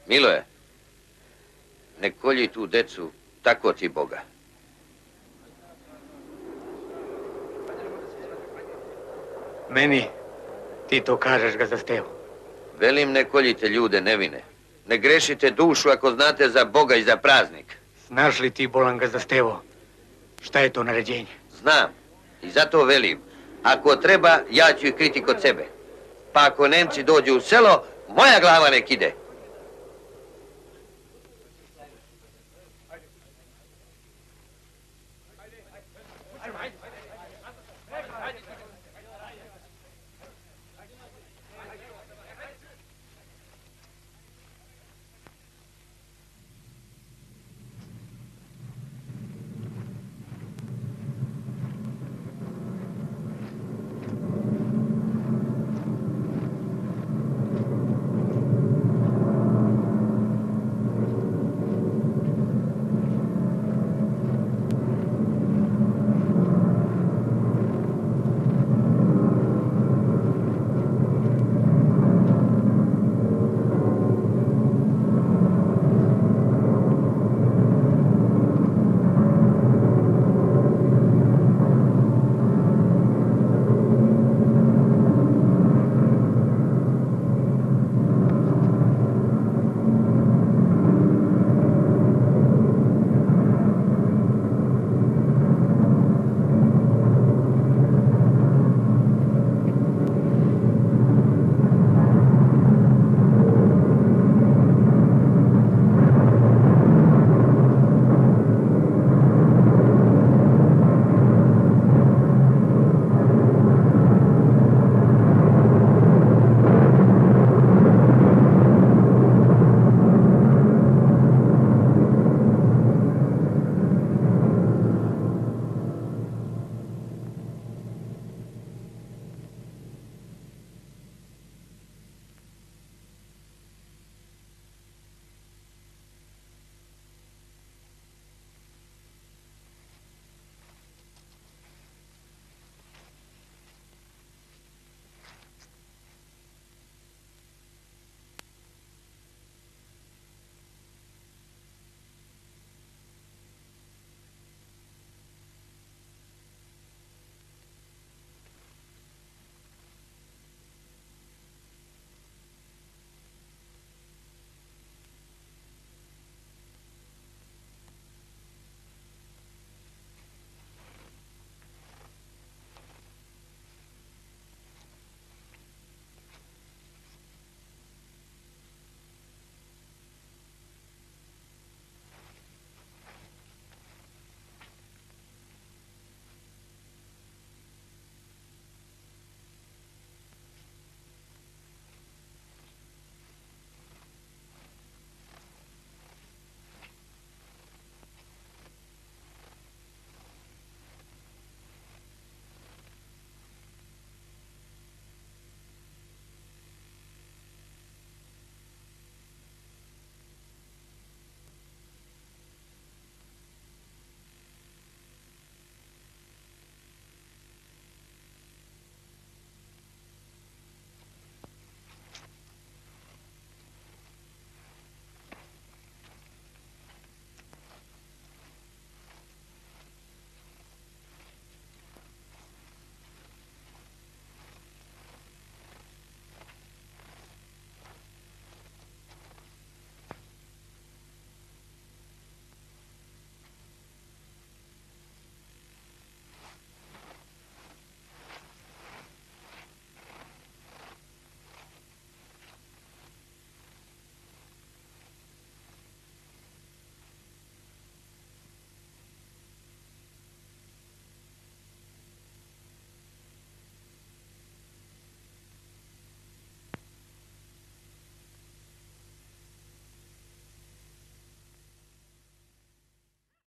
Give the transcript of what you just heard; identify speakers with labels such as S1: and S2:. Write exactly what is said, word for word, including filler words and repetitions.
S1: Miloje, ne kolji tu decu, tako ti Boga.
S2: Meni, ti to kažeš ga za Stevu.
S1: Velim, ne koljite ljude nevine. Ne grešite dušu ako znate za Boga i za praznik.
S2: Znaš li ti, bolan ga za Stevo, šta je to naređenje?
S1: Znam. I zato velim, ako treba, ja ću ih kriti kod sebe. Pa ako Nemci dođu u selo, moja glava nek ide.